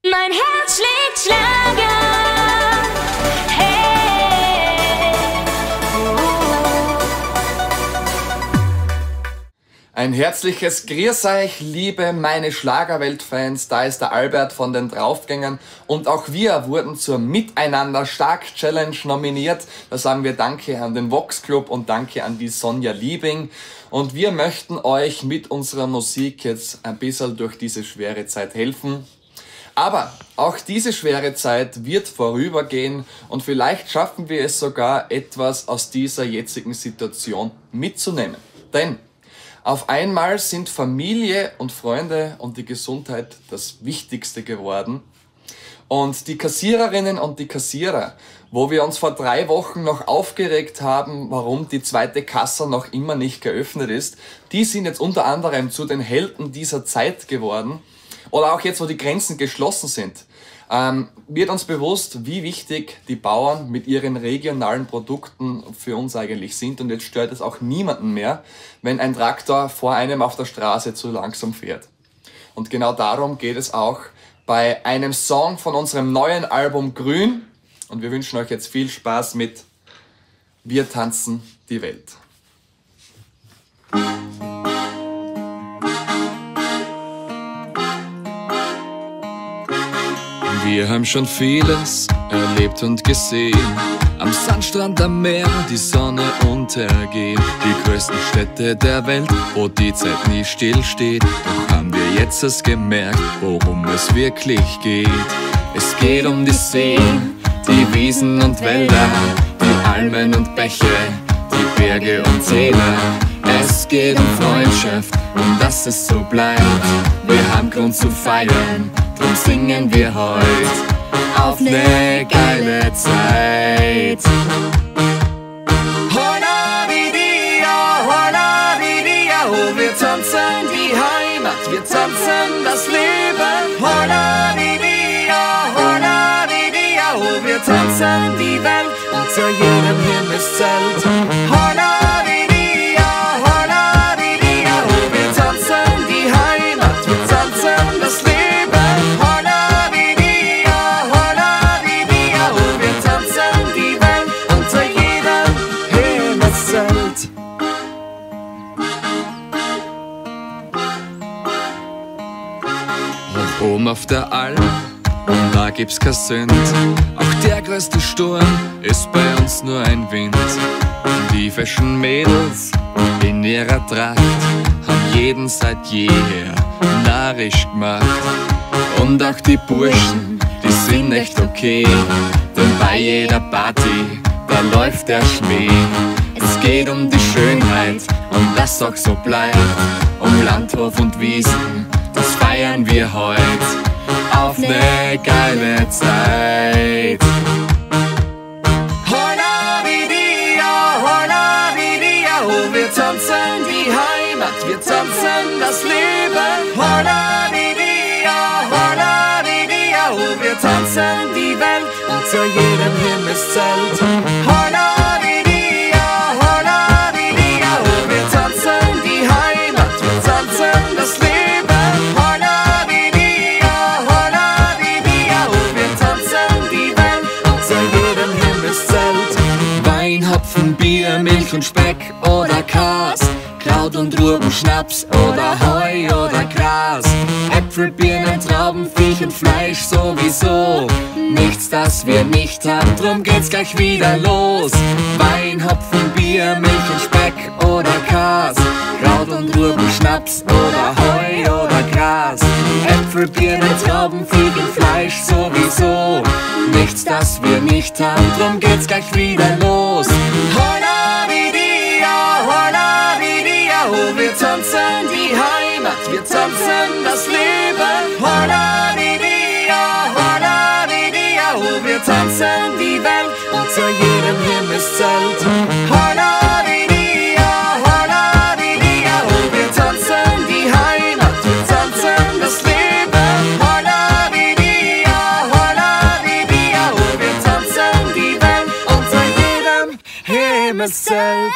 Mein Herz schlägt Schlager. Hey. Ein herzliches Grüß euch, liebe meine Schlagerwelt-Fans. Da ist der Albert von den Draufgängern und auch wir wurden zur Miteinander Stark Challenge nominiert. Da sagen wir Danke an den Vox Club und Danke an die Sonja Liebing. Und wir möchten euch mit unserer Musik jetzt ein bisschen durch diese schwere Zeit helfen. Aber auch diese schwere Zeit wird vorübergehen und vielleicht schaffen wir es sogar, etwas aus dieser jetzigen Situation mitzunehmen. Denn auf einmal sind Familie und Freunde und die Gesundheit das Wichtigste geworden. Und die Kassiererinnen und die Kassierer, wo wir uns vor 3 Wochen noch aufgeregt haben, warum die zweite Kasse noch immer nicht geöffnet ist, die sind jetzt unter anderem zu den Helden dieser Zeit geworden. Oder auch jetzt, wo die Grenzen geschlossen sind, wird uns bewusst, wie wichtig die Bauern mit ihren regionalen Produkten für uns eigentlich sind. Und jetzt stört es auch niemanden mehr, wenn ein Traktor vor einem auf der Straße zu langsam fährt. Und genau darum geht es auch bei einem Song von unserem neuen Album Grün. Und wir wünschen euch jetzt viel Spaß mit Wir tanzen die Welt. Wir haben schon vieles erlebt und gesehen. Am Sandstrand, am Meer, die Sonne untergeht. Die größten Städte der Welt, wo die Zeit nie stillsteht. Doch haben wir jetzt erst gemerkt, worum es wirklich geht. Es geht um die Seen, die Wiesen und Wälder, die Almen und Bäche, die Berge und Täler. Es geht um Freundschaft und dass es so bleibt. Wir haben Grund zu feiern, drum singen wir heut auf ne geile Zeit. Hola Vidia, oh, wir tanzen die Heimat, wir tanzen das Leben. Hola Vidia, oh, wir tanzen die Welt unter jedem Himmelszelt. Hola Vidia, oh, wir tanzen die Heimat, wir tanzen das Leben. Oben auf der Alm, und da gibt's kein Sünd. Auch der größte Sturm ist bei uns nur ein Wind. Die feschen Mädels in ihrer Tracht haben jeden seit jeher narrisch gemacht. Und auch die Burschen, die sind echt okay, denn bei jeder Party, da läuft der Schmäh. Es geht um die Schönheit und das auch so bleibt, um Landhof und Wiesen, das feiern wir heut auf ne geile Zeit. Hola Vidia, oh, wir tanzen die Heimat, wir tanzen das Leben. Hola Vidia, oh, wir tanzen die Welt unter jedem Himmelszelt. Hola Vidia, oh, wir tanzen die Heimat, wir tanzen das Leben. Hopfen, Bier, Milch und Speck oder Kas, Kraut und Rüben, Schnaps oder Heu oder Gras, Äpfel, Birnen, Trauben, Viech und Fleisch sowieso. Nichts, das wir nicht haben, drum geht's gleich wieder los. Wein, Hopfen, Bier, Milch und Speck oder Kas, Kraut und Rüben, Schnaps oder Heu oder Gras, Äpfel, Birnen, Trauben, Viech und Fleisch sowieso. Nichts, das wir nicht haben, drum geht's gleich wieder los. Hola Vidia, oh, wir tanzen die Heimat, wir tanzen das Leben. Hola Vidia, oh, wir tanzen die Welt unter jedem Himmelszelt. Hola Vidia, oh, wir tanzen die Heimat, wir tanzen das Leben. Hola Vidia, oh, wir tanzen die Welt unter jedem Himmelszelt.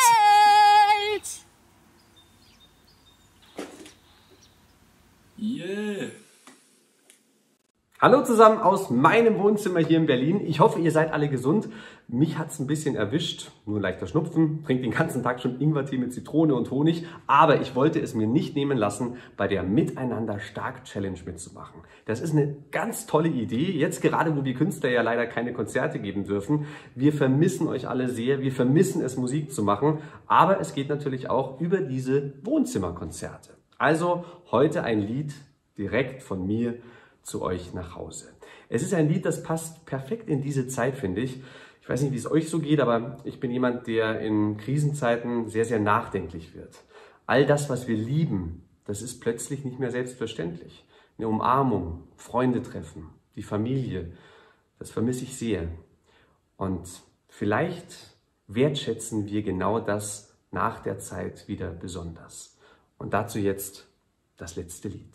Yeah! Hallo zusammen aus meinem Wohnzimmer hier in Berlin. Ich hoffe, ihr seid alle gesund. Mich hat es ein bisschen erwischt, nur ein leichter Schnupfen, trinke den ganzen Tag schon Ingwertee mit Zitrone und Honig, aber ich wollte es mir nicht nehmen lassen, bei der Miteinander stark Challenge mitzumachen. Das ist eine ganz tolle Idee, jetzt gerade, wo wir Künstler ja leider keine Konzerte geben dürfen. Wir vermissen euch alle sehr, wir vermissen es, Musik zu machen, aber es geht natürlich auch über diese Wohnzimmerkonzerte. Also heute ein Lied direkt von mir zu euch nach Hause. Es ist ein Lied, das passt perfekt in diese Zeit, finde ich. Ich weiß nicht, wie es euch so geht, aber ich bin jemand, der in Krisenzeiten sehr, sehr nachdenklich wird. All das, was wir lieben, das ist plötzlich nicht mehr selbstverständlich. Eine Umarmung, Freunde treffen, die Familie, das vermisse ich sehr. Und vielleicht wertschätzen wir genau das nach der Zeit wieder besonders. Und dazu jetzt das letzte Lied.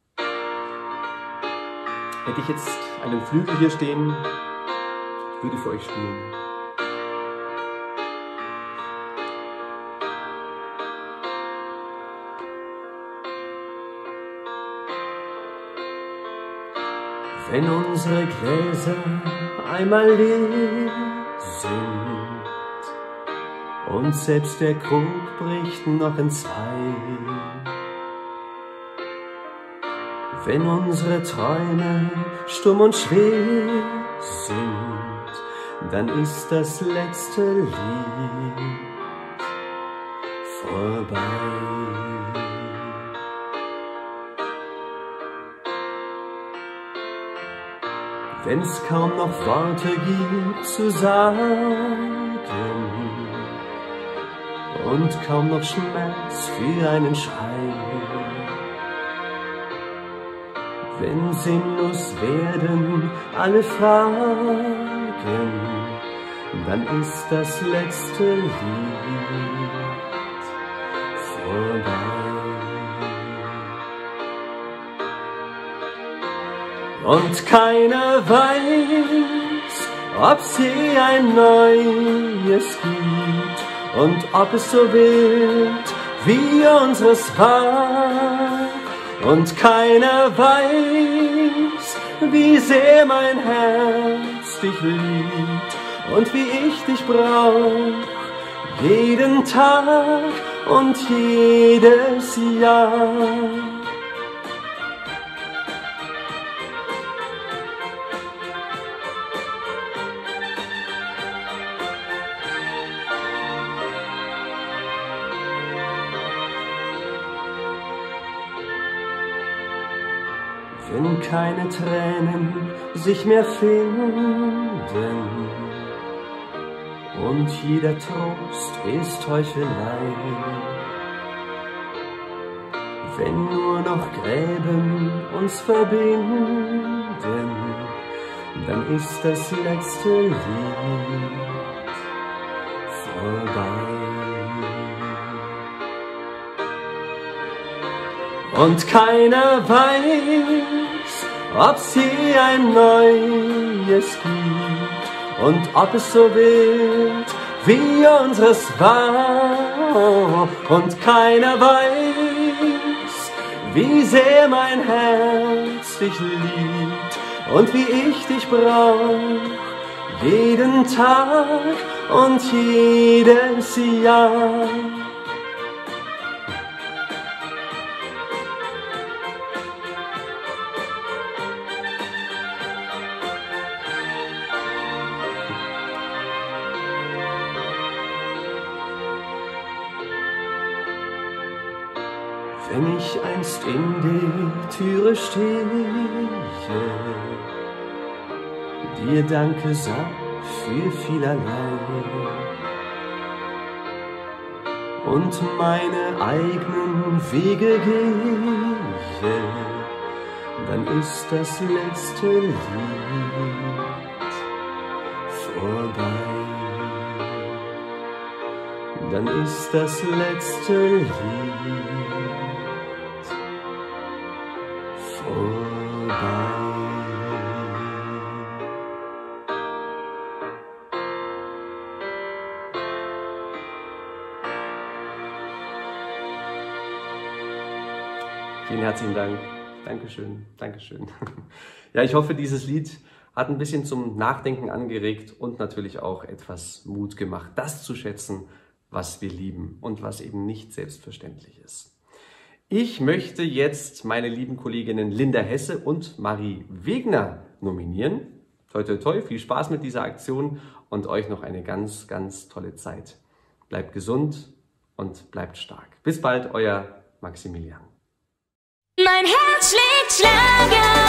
Hätte ich jetzt einen Flügel hier stehen, ich würde für euch spielen. Wenn unsere Gläser einmal leer sind und selbst der Krug bricht noch in zwei, wenn unsere Träume stumm und schwer sind, dann ist das letzte Lied vorbei. Wenn's kaum noch Worte gibt zu sagen und kaum noch Schmerz für einen Schrei, wenn sinnlos werden alle Fragen, dann ist das letzte Lied vorbei. Und keiner weiß, ob's je ein neues gibt und ob es so wird, wie unseres war. Und keiner weiß, wie sehr mein Herz dich liebt und wie ich dich brauch, jeden Tag und jedes Jahr. Wenn keine Tränen sich mehr finden und jeder Trost ist Heuchelei, wenn nur noch Gräben uns verbinden, dann ist das letzte Lied vorbei. Und keiner weiß, ob's je ein neues gibt und ob es so wird, wie unseres war. Und keiner weiß, wie sehr mein Herz dich liebt und wie ich dich brauch, jeden Tag und jedes Jahr. Wenn ich einst in der Türe stehe, dir Danke sag für vielerlei und meine eigenen Wege gehe, dann ist das letzte Lied vorbei. Dann ist das letzte Lied vorbei. Vielen herzlichen Dank. Dankeschön, Dankeschön. Ja, ich hoffe, dieses Lied hat ein bisschen zum Nachdenken angeregt und natürlich auch etwas Mut gemacht, das zu schätzen, was wir lieben und was eben nicht selbstverständlich ist. Ich möchte jetzt meine lieben Kolleginnen Linda Hesse und Marie Wegner nominieren. Toi, toi, toi, viel Spaß mit dieser Aktion und euch noch eine ganz, ganz tolle Zeit. Bleibt gesund und bleibt stark. Bis bald, euer Maximilian. Mein Herz schlägt Schlager.